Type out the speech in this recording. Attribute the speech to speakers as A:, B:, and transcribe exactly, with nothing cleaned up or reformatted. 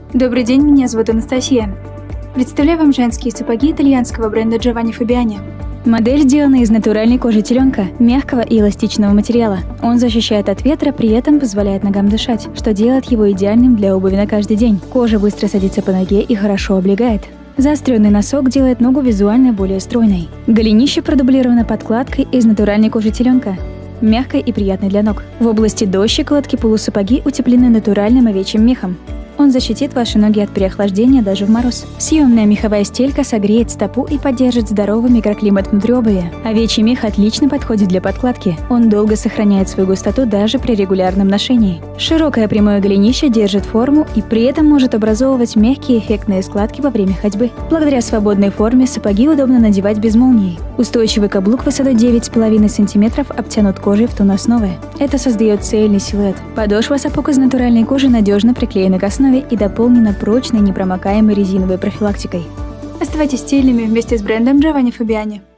A: Добрый день, меня зовут Анастасия. Представляю вам женские сапоги итальянского бренда Giovanni Fabiani. Модель сделана из натуральной кожи теленка, мягкого и эластичного материала. Он защищает от ветра, при этом позволяет ногам дышать, что делает его идеальным для обуви на каждый день. Кожа быстро садится по ноге и хорошо облегает. Заостренный носок делает ногу визуально более стройной. Голенище продублировано подкладкой из натуральной кожи теленка, мягкой и приятной для ног. В области до щиколотки полусапоги утеплены натуральным овечьим мехом. Он защитит ваши ноги от переохлаждения даже в мороз. Съемная меховая стелька согреет стопу и поддержит здоровый микроклимат внутри обуви. Овечий мех отлично подходит для подкладки. Он долго сохраняет свою густоту даже при регулярном ношении. Широкое прямое голенище держит форму и при этом может образовывать мягкие эффектные складки во время ходьбы. Благодаря свободной форме сапоги удобно надевать без молний. Устойчивый каблук высотой девять с половиной сантиметров обтянут кожей в тон основы. Это создает цельный силуэт. Подошва сапог из натуральной кожи надежно приклеена к основе и дополнена прочной непромокаемой резиновой профилактикой. Оставайтесь стильными вместе с брендом Giovanni Fabiani.